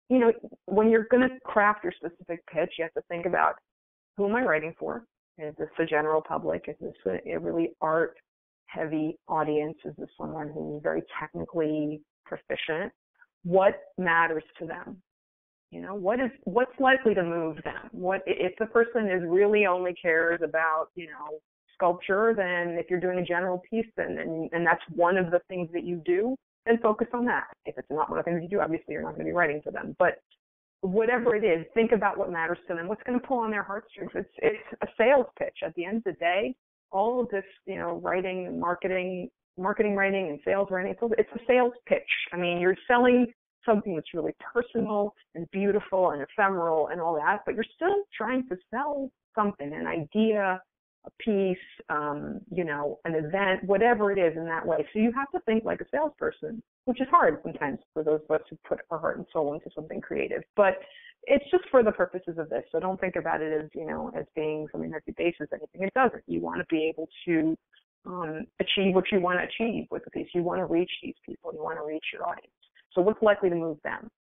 when you're going to craft your specific pitch, you have to think about, who am I writing for? Is this the general public? Is this a really art-heavy audience? Is this someone who's very technically proficient? What matters to them? What's likely to move them? What if the person is really only cares about, sculpture, then if you're doing a general piece, and that's one of the things that you do, then focus on that. If it's not one of the things you do, obviously you're not going to be writing for them. But whatever it is, think about what matters to them, what's going to pull on their heartstrings. It's a sales pitch. At the end of the day, all of this, writing and marketing writing and sales writing, it's a sales pitch. I mean, you're selling something that's really personal and beautiful and ephemeral and all that, but you're still trying to sell something, an idea, a piece, an event, whatever it is in that way. So you have to think like a salesperson, which is hard sometimes for those of us who put our heart and soul into something creative. But it's just for the purposes of this. So don't think about it as, as being something that debases anything. It doesn't. You want to be able to achieve what you want to achieve with the piece. You want to reach these people. You want to reach your audience. So what's likely to move them?